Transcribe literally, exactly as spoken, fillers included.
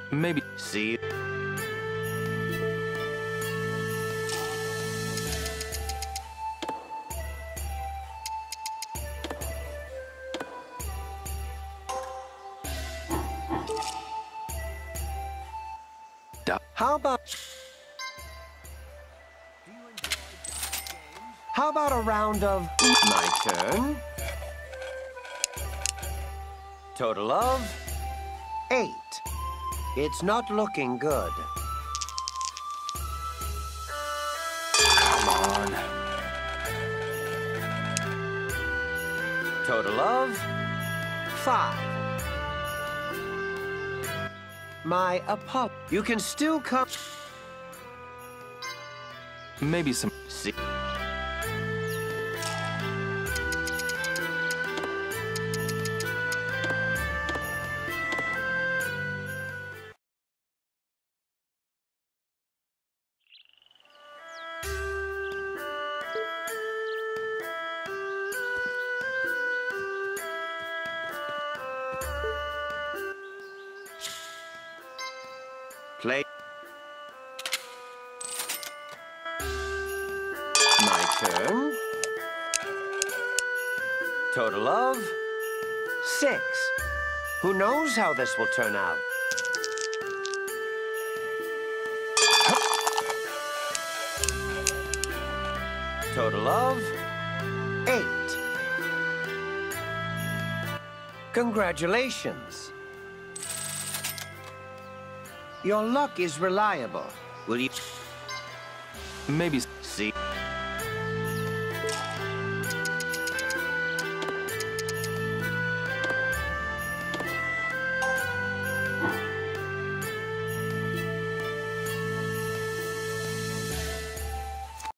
Maybe. See you. How about... How about a round of... My turn. Total of... Eight. It's not looking good. Come on. Total of... Five. My apologies. You can still come... Maybe some... See... Play. My turn. Total of six. Who knows how this will turn out? Total of eight. Congratulations. Your luck is reliable. Will you... Maybe...